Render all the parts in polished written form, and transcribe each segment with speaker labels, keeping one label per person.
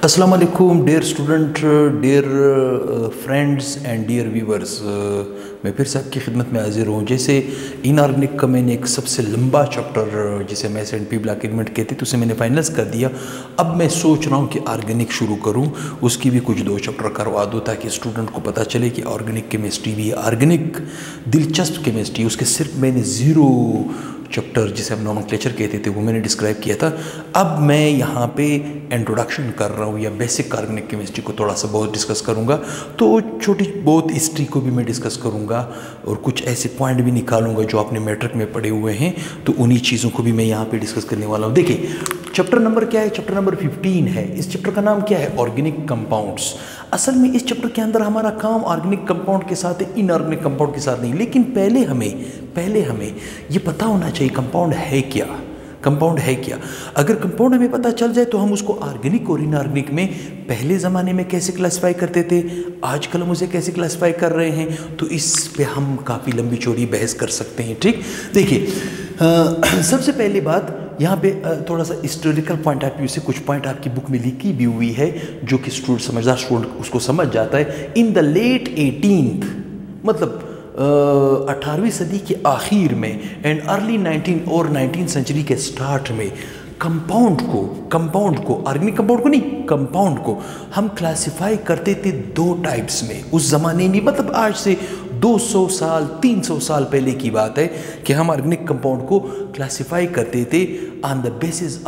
Speaker 1: अस्सलाम वालेकुम dear student, dear friends and dear viewers. मैं फिर से आपकी खिदमत में हाजिर हूँ। जैसे इनऑर्गेनिक का मैंने एक सबसे लंबा चैप्टर जिसे मैथ्स एंड पीपल एलिमेंट कहते थे उसे मैंने फाइनल्स कर दिया। अब मैं सोच रहा हूँ कि ऑर्गेनिक शुरू करूँ, उसकी भी कुछ 2 चैप्टर करवा दूँ ताकि स्टूडेंट को पता चले कि ऑर्गेनिक केमिस्ट्री भी ऑर्गेनिक दिलचस्प केमिस्ट्री। उसके सिर्फ मैंने 0 चैप्टर जिसे हम नोमेनक्लेचर कहते थे वो मैंने डिस्क्राइब किया था। अब मैं यहाँ पे इंट्रोडक्शन कर रहा हूँ या बेसिक ऑर्गेनिक केमिस्ट्री को थोड़ा सा बहुत डिस्कस करूँगा। तो छोटी बहुत हिस्ट्री को भी मैं डिस्कस करूँगा और कुछ ऐसे पॉइंट भी निकालूंगा जो आपने मैट्रिक में पढ़े हुए हैं, तो उन्हीं चीज़ों को भी मैं यहाँ पे डिस्कस करने वाला हूँ। देखिए चैप्टर नंबर क्या है, चैप्टर नंबर 15 है। इस चैप्टर का नाम क्या है, ऑर्गेनिक कंपाउंड्स। असल में इस चैप्टर के अंदर हमारा काम ऑर्गेनिक कंपाउंड के साथ है, इनऑर्गेनिक कंपाउंड के साथ नहीं। लेकिन पहले हमें ये पता होना चाहिए कंपाउंड है क्या, कंपाउंड है क्या। अगर कंपाउंड हमें पता चल जाए तो हम उसको ऑर्गेनिक और इनऑर्गेनिक में पहले ज़माने में कैसे क्लासिफाई करते थे, आजकल हम उसे कैसे क्लासिफाई कर रहे हैं, तो इस पे हम काफ़ी लंबी चौड़ी बहस कर सकते हैं। ठीक, देखिए सबसे पहली बात यहाँ पे थोड़ा सा हिस्टोरिकल पॉइंट ऑफ व्यू से कुछ पॉइंट आपकी बुक में लिखी भी हुई है जो कि समझदार स्टूडेंट उसको समझ जाता है। इन द लेट 18th मतलब 18वीं सदी के आखिर में एंड अर्ली 19th सेंचुरी के स्टार्ट में कंपाउंड को ऑर्गेनिक कंपाउंड को नहीं, कंपाउंड को हम क्लासिफाई करते थे 2 टाइप्स में। उस ज़माने में मतलब आज से 200 साल 300 साल पहले की बात है कि हम ऑर्गेनिक कंपाउंड को क्लासिफाई करते थे on the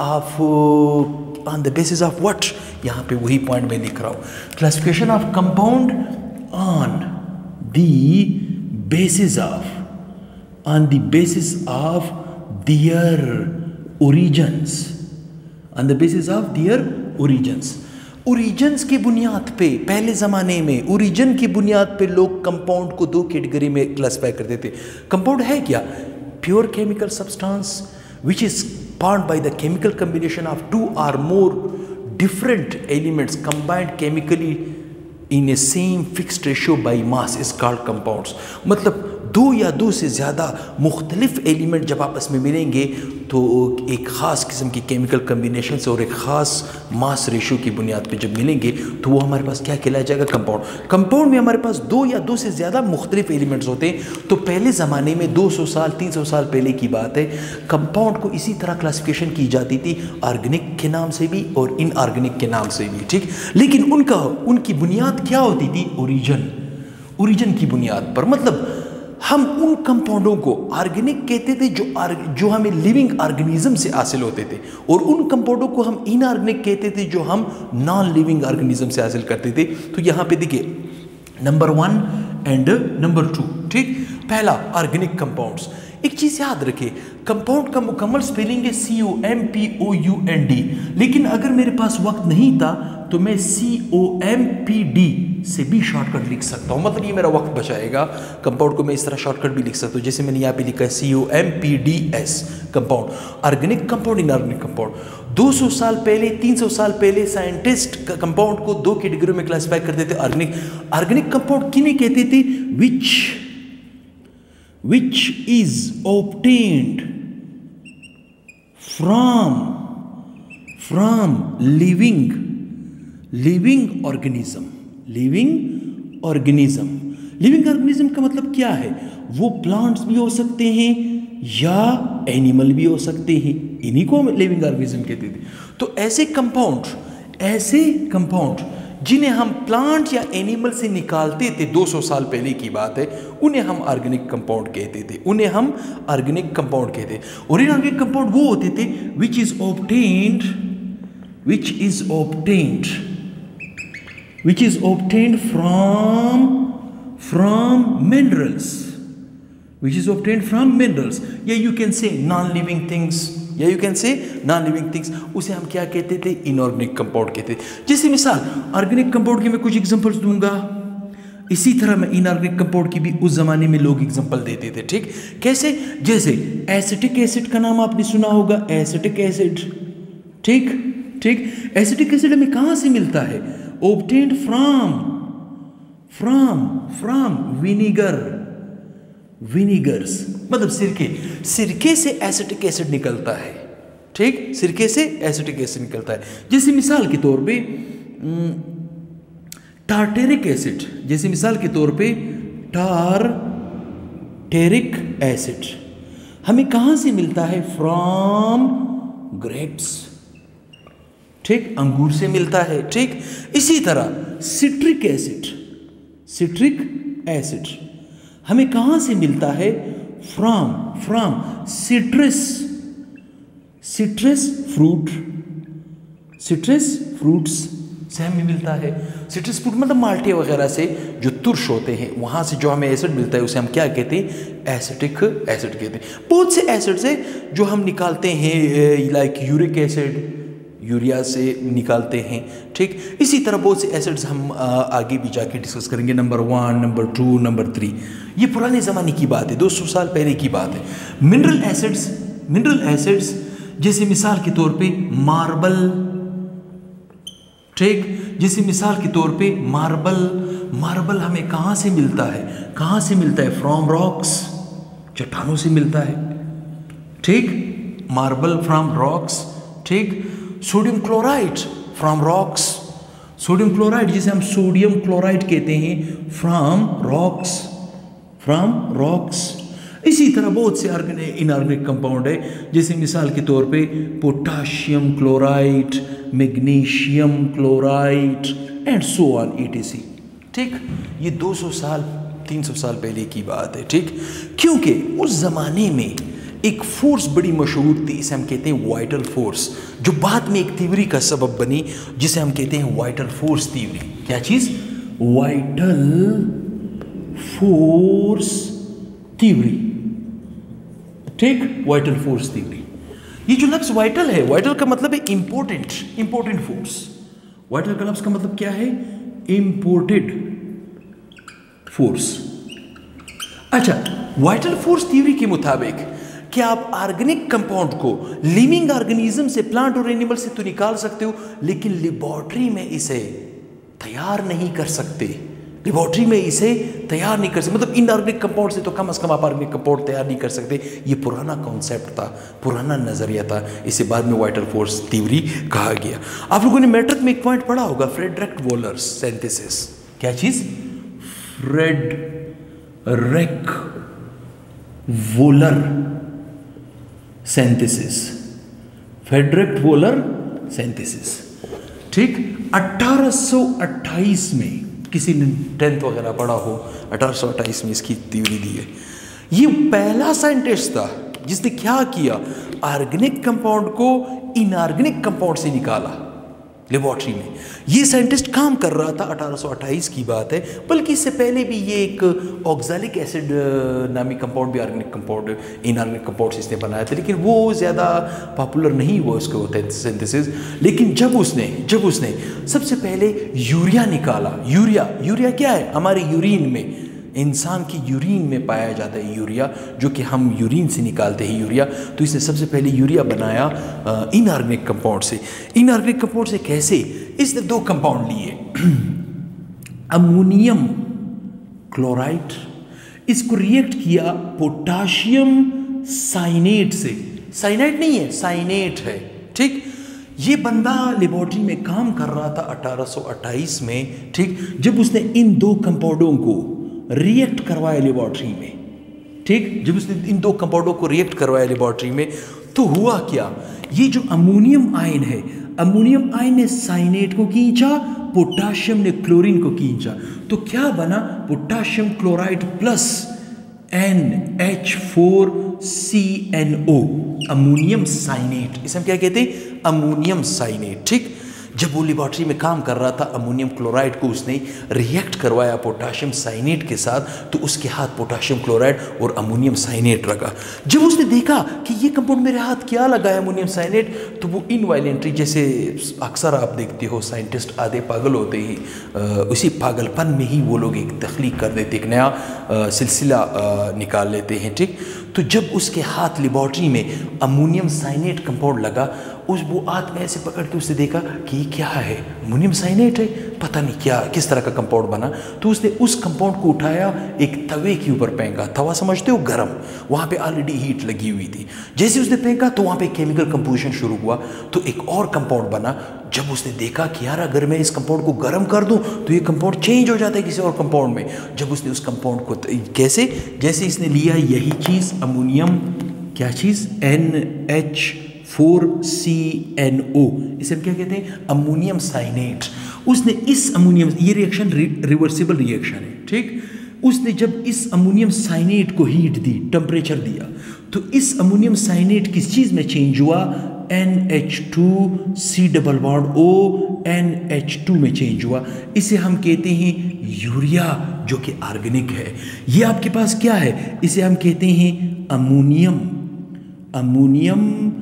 Speaker 1: basis of what. यहाँ पे वही पॉइंट मैं लिख रहा हूँ, classification of compound on the basis of their origins, on the basis of their origins की बुनियाद पे पहले ज़माने में ओरिजिन की बुनियाद पे लोग कंपाउंड को 2 कैटेगरी में क्लासिफाई करते थे। कंपाउंड है क्या, pure chemical substance which is formed by the chemical combination of 2 or more different elements combined chemically in a same fixed ratio by mass is called compounds। मतलब 2 या 2 से ज़्यादा मुख्तलिफ एलिमेंट जब आपस में मिलेंगे तो एक ख़ास किस्म की केमिकल कम्बिनेशन से और एक ख़ास मास रेशियो की बुनियाद पे जब मिलेंगे तो वो हमारे पास क्या कहलाया जाएगा, कंपाउंड। कंपाउंड में हमारे पास 2 या 2 से ज़्यादा मुख्तलिफ एलिमेंट्स होते हैं। तो पहले ज़माने में 200 साल 300 साल पहले की बात है, कंपाउंड को इसी तरह क्लासिफिकेशन की जाती थी, ऑर्गेनिक के नाम से भी और इनऑर्गेनिक के नाम से भी। ठीक, लेकिन उनकी बुनियाद क्या होती थी, ओरिजिन की बुनियाद पर। मतलब हम उन कंपाउंडों को ऑर्गेनिक कहते थे जो हमें लिविंग ऑर्गेनिज्म से हासिल होते थे, और उन कंपाउंडों को हम इनऑर्गेनिक कहते थे जो हम नॉन लिविंग ऑर्गेनिज्म से हासिल करते थे। तो यहाँ पे देखिए नंबर 1 एंड नंबर 2। ठीक, पहला ऑर्गेनिक कंपाउंड्स। एक चीज़ याद रखें, कंपाउंड का मुकम्मल स्पेलिंग है COMPOUND, लेकिन अगर मेरे पास वक्त नहीं था तो मैं COMPD से भी शॉर्टकट लिख सकता हूँ। मतलब ये मेरा वक्त बचाएगा। कंपाउंड को मैं इस तरह शॉर्टकट भी लिख सकता हूँ, जैसे मैंने यहाँ पे लिखा है COMPDS compound, organic compound, inorganic compound. 200 साल पहले 300 साल पहले साइंटिस्ट कंपाउंड को 2 कैटेगरी में क्लासिफाई करते थे। ऑर्गेनिक कंपाउंड किन्हें कहते थे, which is obtained from living organism का मतलब क्या है, वो प्लांट्स भी हो सकते हैं या एनिमल भी हो सकते हैं, इन्हीं को हम लिविंग ऑर्गेनिज्म कहते थे। तो ऐसे कंपाउंड जिन्हें हम प्लांट या एनिमल से निकालते थे 200 साल पहले की बात है, उन्हें हम ऑर्गेनिक कंपाउंड कहते थे, और इनऑर्गेनिक कंपाउंड वो होते थे which is obtained from minerals, या you can say non-living things, उसे हम क्या कहते थे, इनऑर्गेनिक कंपाउंड कहते थे। जैसे मिसाल ऑर्गेनिक कंपाउंड की मैं कुछ एग्जांपल्स दूंगा, इसी तरह मैं इनऑर्गेनिक कंपाउंड की भी उस जमाने में लोग एग्जांपल देते थे। ठीक, कैसे, जैसे एसिटिक एसिड का नाम आपने सुना होगा, एसिटिक एसिड। ठीक, एसिटिक एसिड हमें कहाँ से मिलता है, obtained from विनीगर्स, मतलब सिरके से एसिटिक एसिड निकलता है। ठीक, सिरके से एसिटिक एसिड निकलता है। जैसे मिसाल के तौर पे टार्टेरिक एसिड, जैसे मिसाल के तौर पे टार्टेरिक एसिड हमें कहाँ से मिलता है? फ्रॉम ग्रेप्स, ठीक, अंगूर से मिलता है, ठीक। इसी तरह सिट्रिक एसिड हमें कहाँ से मिलता है? फ्रॉम सिट्रस फ्रूट्स से हमें मिलता है। सिट्रस फ्रूट मतलब माल्टे वगैरह से जो तुर्श होते हैं, वहाँ से जो हमें एसिड मिलता है उसे हम क्या कहते हैं? एसिटिक एसिड कहते हैं। बहुत से एसिड्स है जो हम निकालते हैं, लाइक यूरिक एसिड, यूरिया से निकालते हैं, ठीक। इसी तरह बहुत से एसिड्स हम आगे भी जाके डिस्कस करेंगे, नंबर 1, नंबर 2, नंबर 3। ये पुराने ज़माने की बात है, 200 साल पहले की बात है। मिनरल एसिड्स जैसे मिसाल के तौर पे मार्बल, ठीक, जैसे मिसाल के तौर पे मार्बल हमें कहाँ से मिलता है? फ्रॉम रॉक्स, चट्टानों से मिलता है, ठीक, मार्बल फ्रॉम रॉक्स, ठीक। Sodium chloride from rocks, sodium chloride जिसे हम सोडियम क्लोराइड कहते हैं, फ्रॉम रॉक्स। इसी तरह बहुत से इनऑर्गेनिक कंपाउंड है, जैसे मिसाल के तौर पे potassium chloride, magnesium chloride and so on etc, ठीक। ये 200 साल 300 साल पहले की बात है, ठीक। क्योंकि उस ज़माने में एक फोर्स बड़ी मशहूर थी, इसे हम कहते हैं वाइटल फोर्स, जो बाद में एक थ्योरी का सबब बनी, जिसे हम कहते हैं वाइटल फोर्स थ्योरी। क्या चीज़? वाइटल फोर्स थ्योरी, ठीक, वाइटल फोर्स थ्योरी। ये जो लफ्ज़ वाइटल है, वाइटल का मतलब है इंपोर्टेंट फोर्स। वाइटल का लफ्ज़ का मतलब क्या है? Imported force. अच्छा, वाइटल फोर्स थ्योरी के मुताबिक क्या आप ऑर्गेनिक कंपाउंड को लिविंग ऑर्गेनिज्म से, प्लांट और एनिमल से तो निकाल सकते हो, लेकिन लेबोरेटरी में इसे तैयार नहीं कर सकते। मतलब इनऑर्गेनिक कंपाउंड से तो कम से कम आप ऑर्गेनिक कंपाउंड तैयार नहीं कर सकते। ये पुराना कॉन्सेप्ट था, पुराना नजरिया था, इसे बाद में वाइटल फोर्स थ्योरी कहा गया। आप लोगों ने मैट्रिक में एक पॉइंट पढ़ा होगा, फ्रेडरिक वोलर सिंथेसिस। क्या चीज? फ्रेडरिक वोलर सिंथेसिस, ठीक। 1828 में, किसी ने 10th वगैरह पढ़ा हो, 1828 में इसकी थ्योरी दी है। ये पहला साइंटिस्ट था जिसने क्या किया? ऑर्गेनिक कंपाउंड को इनऑर्गेनिक कंपाउंड से निकाला लेबोरेटरी में। ये साइंटिस्ट काम कर रहा था, 1828 की बात है। बल्कि इससे पहले भी ये एक ऑक्सैलिक एसिड नामी कंपाउंड भी इनऑर्गेनिक कंपाउंड से इसने बनाया था, लेकिन वो ज़्यादा पॉपुलर नहीं हुआ उसका सिंथेसिस। लेकिन जब उसने सबसे पहले यूरिया निकाला, यूरिया क्या है? हमारे यूरिन में, इंसान की यूरिन में पाया जाता है यूरिया, जो कि हम यूरिन से निकालते हैं यूरिया। तो इसने सबसे पहले यूरिया बनाया इनऑर्गेनिक कंपाउंड से। इनऑर्गेनिक कंपाउंड से कैसे? इसने 2 कंपाउंड लिए, अमोनियम क्लोराइड, इसको रिएक्ट किया पोटाशियम साइनेट से। साइनाइड नहीं है, साइनेट है, ठीक। ये बंदा लेबोरेटरी में काम कर रहा था 1828 में, ठीक। जब उसने इन 2 कंपाउंडों को रिएक्ट करवाया लेबोरेटरी में, ठीक, जब उसने इन 2 कंपाउंडों को रिएक्ट करवाया लेबोरेटरी में, तो हुआ क्या? ये जो अमोनियम आयन है, अमोनियम आयन ने साइनेट को खींचा, पोटाशियम ने क्लोरीन को खींचा, तो क्या बना? Potassium chloride plus NH4CNO, ammonium cyanate. इसे हम क्या कहते हैं? अमोनियम साइनेट, ठीक। जब वो लेबोरेटरी में काम कर रहा था, अमोनियम क्लोराइड को उसने रिएक्ट करवाया पोटाशियम साइनेट के साथ, तो उसके हाथ पोटाशियम क्लोराइड और अमोनियम साइनेट लगा। जब उसने देखा कि ये कंपाउंड मेरे हाथ क्या लगा है, अमोनियम साइनेट, तो वो इनवायलेंटरी, जैसे अक्सर आप देखते हो साइंटिस्ट आधे पागल होते ही, उसी पागलपन में ही वो लोग एक तख्लीक कर देते, एक नया सिलसिला निकाल लेते हैं, ठीक। तो जब उसके हाथ लेबोरेटरी में अमोनियम साइनेट कंपाउंड लगा, उस वो आदमी ऐसे पकड़ के उसने देखा कि ये क्या है, अमोनियम साइनेट है, पता नहीं क्या किस तरह का कंपाउंड बना। तो उसने उस कंपाउंड को उठाया, एक तवे के ऊपर फेंका। तवा समझते हो, गरम, वहाँ पे ऑलरेडी हीट लगी हुई थी। जैसे उसने फेंका तो वहाँ पे केमिकल कंपोजिशन शुरू हुआ, तो एक और कंपाउंड बना। जब उसने देखा कि यार अगर मैं इस कंपाउंड को गर्म कर दूं तो ये कंपाउंड चेंज हो जाता है किसी और कंपाउंड में। जब उसने उस कंपाउंड को कैसे, जैसे इसने लिया यही चीज़ अमोनियम, क्या चीज़, NH4CNO, इसे हम क्या कहते हैं, अमोनियम साइनेट। उसने इस अमोनियम, ये रिएक्शन रिवर्सिबल रिएक्शन है, ठीक। उसने जब इस अमोनियम साइनेट को हीट दी, टेम्परेचर दिया, तो इस अमोनियम साइनेट किस चीज़ में चेंज हुआ, NH2C+O NH2 में चेंज हुआ। इसे हम कहते हैं यूरिया, जो कि ऑर्गेनिक है। ये आपके पास क्या है, इसे हम कहते हैं अमोनियम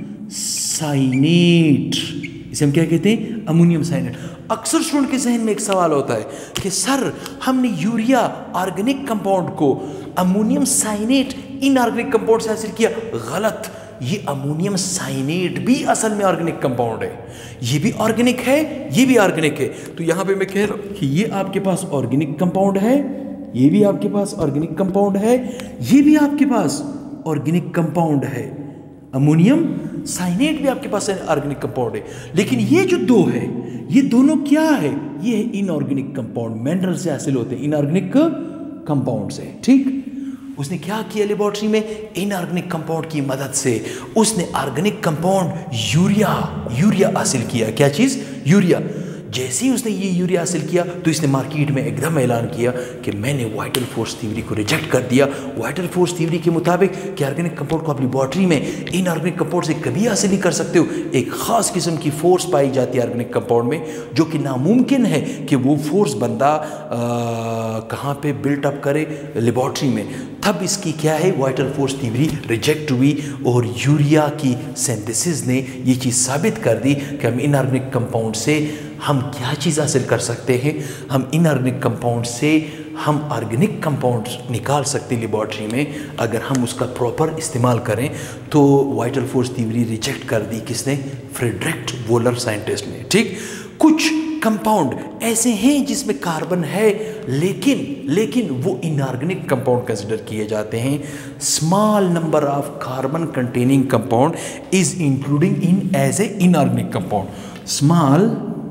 Speaker 1: साइनेट। इसे हम क्या कहते हैं, अमोनियम साइनेट। अक्सर स्टूडेंट के जहन में एक सवाल होता है कि सर हमने यूरिया ऑर्गेनिक कंपाउंड को अमोनियम साइनेट इनऑर्गेनिक कंपाउंड से हासिल किया। गलत, ये अमोनियम साइनेट भी असल में ऑर्गेनिक कंपाउंड है। ये भी ऑर्गेनिक है, ये भी ऑर्गेनिक है। तो यहां पे मैं कह रहा हूं कि ये आपके पास ऑर्गेनिक कंपाउंड है, ये भी आपके पास ऑर्गेनिक कंपाउंड है, ये भी आपके पास ऑर्गेनिक कंपाउंड है। अमोनियम साइनेट भी आपके पास ऑर्गेनिक कंपाउंड है। लेकिन ये जो दो है, ये दोनों क्या है, ये है इनऑर्गेनिक कंपाउंड, मिनरल से हासिल होते हैं, इनऑर्गेनिक कंपाउंड से, ठीक। उसने क्या किया लेबोरेटरी में, इनऑर्गेनिक कंपाउंड की मदद से उसने ऑर्गेनिक कंपाउंड यूरिया हासिल किया। क्या चीज़, यूरिया। जैसे ही उसने ये यूरिया हासिल किया तो इसने मार्केट में एकदम ऐलान किया कि मैंने वाइटल फोर्स थ्योरी को रिजेक्ट कर दिया। वाइटल फोर्स थ्योरी के मुताबिक कि ऑर्गेनिक कंपाउंड को अपनी लेबोरेटरी में इनऑर्गेनिक कंपाउंड से कभी हासिल नहीं कर सकते हो। एक ख़ास किस्म की फोर्स पाई जाती है ऑर्गेनिक कंपाउंड में, जो कि नामुमकिन है कि वो फोर्स बंदा कहाँ पे बिल्टअप करे, लेबोरेटरी में। तब इसकी क्या है, वाइटल फोर्स थ्योरी रिजेक्ट हुई और यूरिया की सिंथेसिस ने ये चीज़ साबित कर दी कि हम इनऑर्गेनिक कंपाउंड से हम क्या चीज़ हासिल कर सकते हैं। हम इनऑर्गेनिक कंपाउंड से हम ऑर्गेनिक कंपाउंड निकाल सकते हैं लेबोरेटरी में, अगर हम उसका प्रॉपर इस्तेमाल करें। तो वाइटल फोर्स थ्योरी रिजेक्ट कर दी किसने, फ्रेडरिक वोलर साइंटिस्ट ने, ठीक। कुछ कंपाउंड ऐसे हैं जिसमें कार्बन है, लेकिन वो इनऑर्गेनिक कंपाउंड कंसिडर किए जाते हैं। Small number of carbon containing compound is including in as a inorganic compound. Small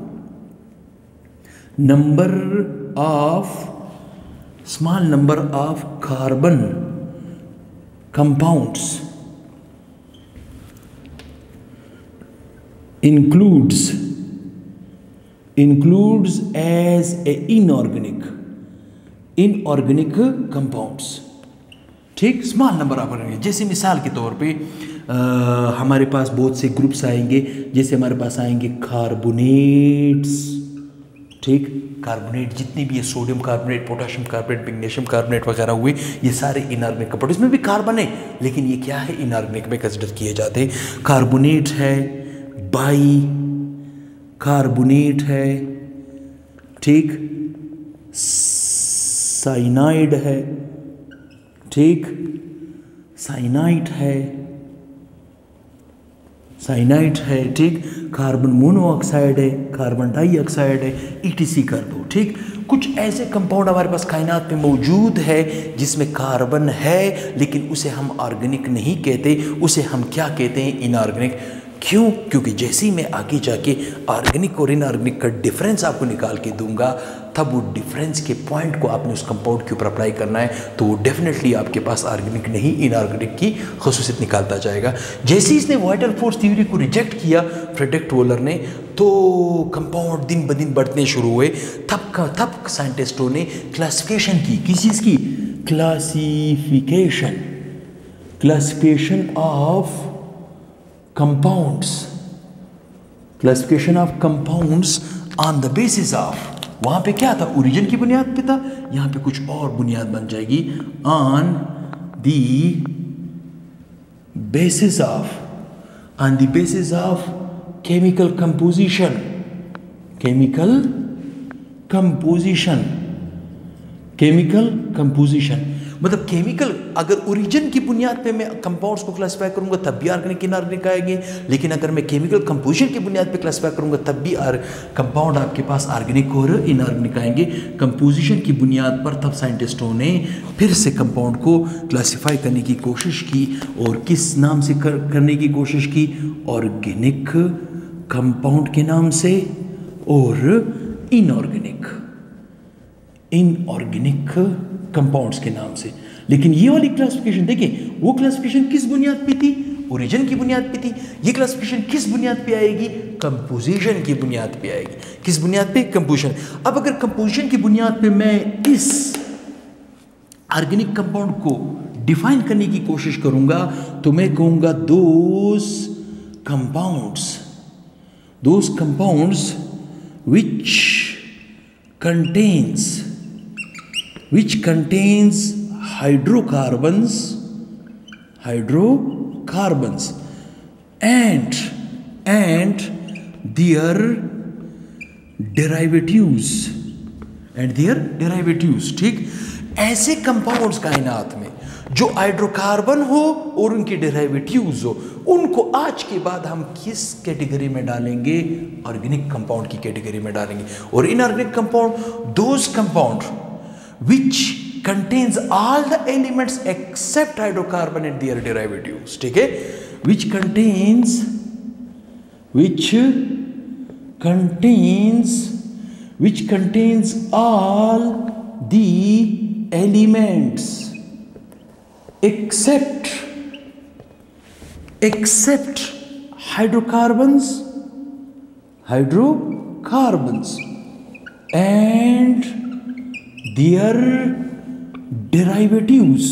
Speaker 1: number of carbon compounds includes as a inorganic compounds, ठीक। स्मॉल नंबर ऑफ ऑर्गेनिक, जैसे मिसाल के तौर पे हमारे पास बहुत से ग्रुप्स आएंगे, जैसे हमारे पास आएंगे कार्बोनेट्स, ठीक। कार्बोनेट जितने भी है, sodium carbonate, potassium carbonate, magnesium carbonate वगैरह हुए, ये सारे इनऑर्गेनिक कंपाउंड, इसमें भी कार्बन है लेकिन ये क्या है, इनऑर्गेनिक में कंसिडर किए जाते हैं। कार्बोनेट है, बाई कार्बोनेट है, ठीक, साइनाइड है, ठीक, साइनाइड है, ठीक। कार्बन मोनोऑक्साइड है, कार्बन डाइऑक्साइड है, ETC कर दो, ठीक। कुछ ऐसे कंपाउंड हमारे पास कायनात में मौजूद है जिसमें कार्बन है लेकिन उसे हम ऑर्गेनिक नहीं कहते, उसे हम क्या कहते हैं, इनऑर्गेनिक। क्यों? क्योंकि जैसे ही मैं आगे जाके ऑर्गेनिक और इनऑर्गेनिक का डिफरेंस आपको निकाल के दूंगा, तब वो डिफरेंस के पॉइंट को आपने उस कंपाउंड के ऊपर अप्लाई करना है, तो वो डेफिनेटली आपके पास ऑर्गेनिक नहीं इनऑर्गेनिक की खसूसियत निकालता जाएगा। जैसे ही इसने वाइटल फोर्स थ्योरी को रिजेक्ट किया फ्रेडरिक वोलर ने, तो कंपाउंड दिन ब दिन बढ़ने शुरू हुए। तब साइंटिस्टों ने क्लासिफिकेशन की, किस चीज़ की, classification of compounds on the basis of, वहाँ पे क्या था, ओरिजिन की बुनियाद पे था, यहाँ पे कुछ और बुनियाद बन जाएगी, on the basis of chemical composition. मतलब केमिकल अगर ओरिजिन की बुनियाद पे मैं कंपाउंड्स को क्लासिफाई करूंगा तब भी ऑर्गेनिक इनऑर्गेनिक आएंगे, लेकिन अगर मैं केमिकल कंपोजिशन की बुनियाद पे क्लासिफाई करूंगा तब भी कंपाउंड आपके पास ऑर्गेनिक और इनऑर्गेनिक आएंगे। कंपोजिशन की बुनियाद पर तब साइंटिस्टों ने फिर से कंपाउंड को क्लासिफाई करने की कोशिश की, और किस नाम से करने की कोशिश की? ऑर्गेनिक कंपाउंड के नाम से और इनऑर्गेनिक कंपाउंड्स के नाम से। लेकिन ये वाली क्लासिफिकेशन देखिए, वो क्लासिफिकेशन किस बुनियाद पे थी? ओरिजिन की बुनियाद पे थी। ये क्लासिफिकेशन किस बुनियाद पे आएगी? कंपोजिशन की बुनियाद पे आएगी। किस बुनियाद पे? कंपोजिशन। अब अगर कंपोजिशन की बुनियाद पे मैं इस ऑर्गेनिक कंपाउंड को डिफाइन करने की कोशिश करूंगा तो मैं कहूंगा those compounds which contains hydrocarbons and their derivatives ठीक। ऐसे कंपाउंड्स कायनात में जो हाइड्रोकार्बन हो और उनके डेरिवेटिव्स हो, उनको आज के बाद हम किस कैटेगरी में डालेंगे? ऑर्गेनिक कंपाउंड की कैटेगरी में डालेंगे। और inorganic compound, those compound which contains all the elements except hydrocarbon and their derivatives, ठीक है? which contains all the elements except hydrocarbons and their derivatives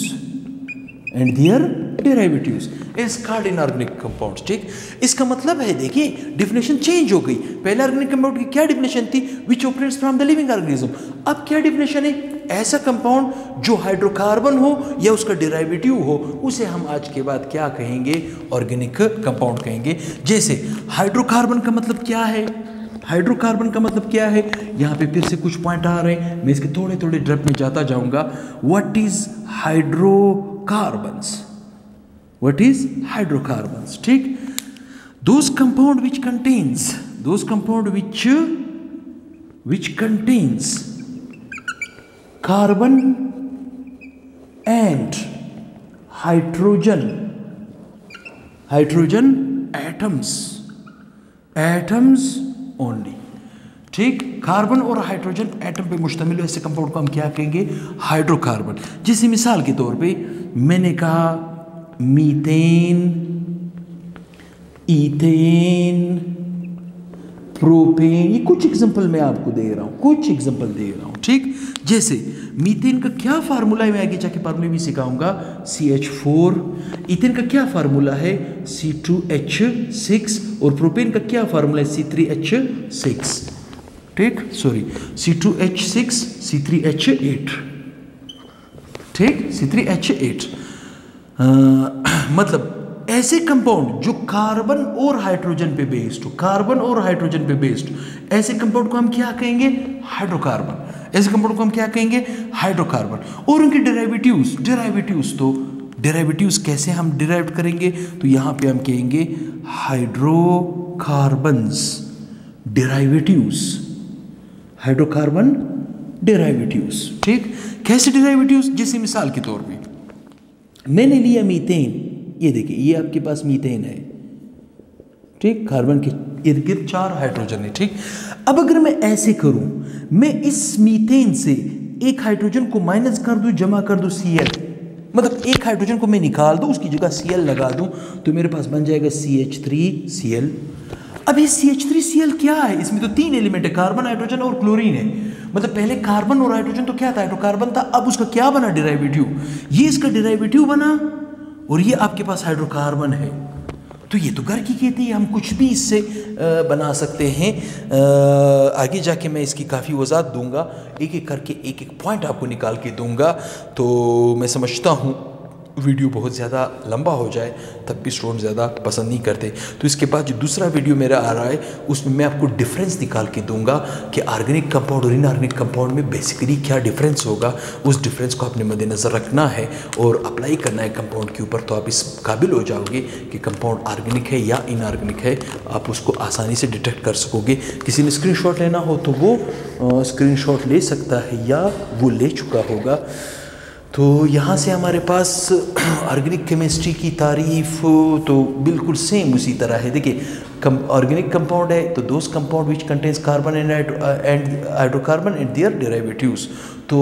Speaker 1: is called inorganic compounds, ठीक। इसका मतलब है, देखिए डिफिनेशन चेंज हो गई। पहले ऑर्गेनिक कंपाउंड की क्या डिफिनेशन थी? Which operates from the living organism. अब क्या डिफिनेशन है? ऐसा कंपाउंड जो हाइड्रोकार्बन हो या उसका डेरिवेटिव हो, उसे हम आज के बाद क्या कहेंगे? ऑर्गेनिक कंपाउंड कहेंगे। जैसे हाइड्रोकार्बन का मतलब क्या है? यहाँ पे फिर से कुछ पॉइंट आ रहे हैं, मैं इसके थोड़े थोड़े ड्रप में जाता जाऊंगा। What is hydrocarbons? ठीक। those compound which contains carbon and hydrogen atoms only, ठीक। कार्बन और हाइड्रोजन एटम पे मुश्तमिल ऐसे कंपाउंड को हम क्या कहेंगे? हाइड्रोकार्बन। जैसे मिसाल के तौर पे मैंने कहा मीथेन, इथेन, प्रोपेन, ये कुछ एग्जांपल मैं आपको दे रहा हूं, ठीक। जैसे मीथेन का क्या फार्मूला है, मैं आगे जाके फार्मूले भी सिखाऊंगा, CH4। इथेन का क्या फार्मूला है? C2H6। और प्रोपेन का क्या फार्मूला है? C3H6, ठीक, सॉरी C2H6 C3H8, ठीक, C3H8। मतलब ऐसे कंपाउंड जो कार्बन और हाइड्रोजन पे बेस्ड हो, ऐसे कंपाउंड को हम क्या कहेंगे? हाइड्रोकार्बन। और उनके डेरिवेटिव्स कैसे हम डिराइव करेंगे? तो यहां पे हम कहेंगे हाइड्रोकार्बन डेरिवेटिव्स, ठीक। कैसे डेरिवेटिव्स? जैसे मिसाल के तौर पे मैंने लिया मीथेन, ये देखिए, ये आपके पास मीथेन है, ठीक। कार्बन के इर्द गिर्द 4 हाइड्रोजन है, ठीक। अब अगर मैं ऐसे करूं, मैं इस मीथेन से एक हाइड्रोजन को माइनस कर दूं, जमा कर दूं Cl, मतलब एक हाइड्रोजन को मैं निकाल दूं, उसकी जगह Cl लगा दूं, तो मेरे पास बन जाएगा CH3Cl। अब ये CH3Cl क्या है? इसमें तो 3 एलिमेंट है, कार्बन, हाइड्रोजन और क्लोरीन है। मतलब पहले कार्बन और हाइड्रोजन तो क्या था? हाइड्रोकार्बन था। अब उसका क्या बना? डेरिवेटिव। ये इसका डेरिवेटिव बना और ये आपके पास हाइड्रोकार्बन है। तो ये तो घर की खेती है, हम कुछ भी इससे बना सकते हैं। आगे जाके मैं इसकी काफ़ी वजाहत दूंगा, एक एक करके एक एक पॉइंट आपको निकाल के दूंगा। तो मैं समझता हूँ वीडियो बहुत ज़्यादा लंबा हो जाए तब भी स्टूडेंट ज़्यादा पसंद नहीं करते। तो इसके बाद जो दूसरा वीडियो मेरा आ रहा है उसमें मैं आपको डिफरेंस निकाल के दूंगा कि ऑर्गेनिक कंपाउंड और इनऑर्गेनिक कंपाउंड में बेसिकली क्या डिफरेंस होगा। उस डिफरेंस को आपने मद्देनज़र रखना है और अप्लाई करना है कंपाउंड के ऊपर, तो आप इस काबिल हो जाओगे कि कंपाउंड ऑर्गेनिक है या इनऑर्गेनिक है। आप उसको आसानी से डिटेक्ट कर सकोगे। किसी ने स्क्रीनशॉट लेना हो तो वो स्क्रीनशॉट ले सकता है या वो ले चुका होगा। तो यहाँ से हमारे पास ऑर्गेनिक केमिस्ट्री की तारीफ तो बिल्कुल सेम उसी तरह है। देखिए ऑर्गेनिक कंपाउंड है तो those compound which contains carbon and hydrocarbon and their derivatives. तो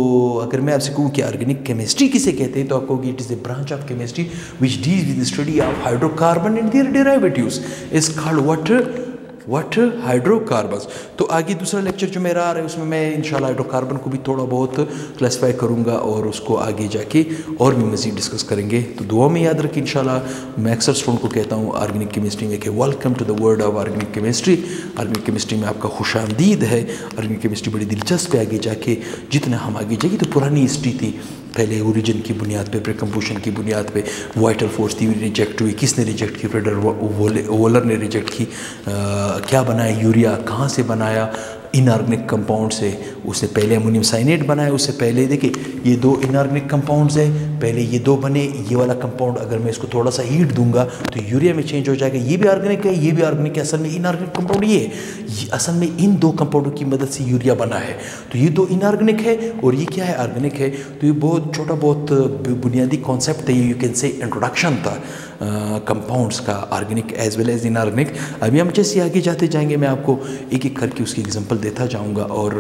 Speaker 1: अगर मैं आपसे कहूँ कि ऑर्गेनिक केमिस्ट्री किसे कहते हैं तो आप कहोगे it is a branch of chemistry which deals with the study of hydrocarbon and their derivatives is called what hydrocarbons. तो आगे दूसरा लेक्चर जो मेरा आ रहा है उसमें मैं इंशाल्लाह हाइड्रोकार्बन को भी थोड़ा बहुत क्लासीफाई करूँगा और उसको आगे जाके और भी मज़ीद डिस्कस करेंगे। तो दुआ में याद रखें इंशाल्लाह। मैं अक्सर स्टूडेंट को कहता हूँ ऑर्गेनिक केमिस्ट्री में कि welcome to the world of organic chemistry. Organic chemistry में आपका खुशामदीद है। ऑर्गेनिक केमिस्ट्री बड़ी दिलचस्प है। आगे जाके जितना हम आगे जाएंगे तो पुरानी हिस्ट्री थी, पहले ओरिजिन की बुनियाद पे, प्रीकम्पोजिशन की बुनियाद पे वाइटल फोर्स थ्योरी रिजेक्ट हुई, किसने रिजेक्ट की, फ्रेडरिक वोलर ने रिजेक्ट की। क्या बनाया यूरिया, कहाँ से बनाया, इनऑर्गेनिक कंपाउंड से। उसने पहले अमोनियम साइनेट बनाया, उससे पहले देखिए ये दो इनऑर्गेनिक कंपाउंड्स हैं, पहले ये दो बने। ये वाला कंपाउंड अगर मैं इसको थोड़ा सा हीट दूंगा तो यूरिया में चेंज हो जाएगा। ये भी ऑर्गेनिक है, ये भी ऑर्गेनिक है, असल में इनऑर्गेनिक कंपाउंड ये है। असल में इन दो कंपाउंडों की मदद से यूरिया बना है। तो ये दो इनऑर्गेनिक है और ये क्या है, ऑर्गेनिक है। तो ये बहुत छोटा बहुत बुनियादी कॉन्सेप्ट है, यू कैन से इंट्रोडक्शन था कंपाउंड्स का, organic as well as inorganic. अभी हम जैसे आगे जाते जाएंगे मैं आपको एक एक करके उसकी एग्जांपल देता जाऊंगा और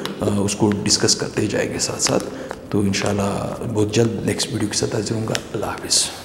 Speaker 1: उसको डिस्कस करते जाएंगे साथ साथ। तो इंशाल्लाह बहुत जल्द नेक्स्ट वीडियो के साथ हाजिर होऊंगा। अल्लाह हाफ़िज़।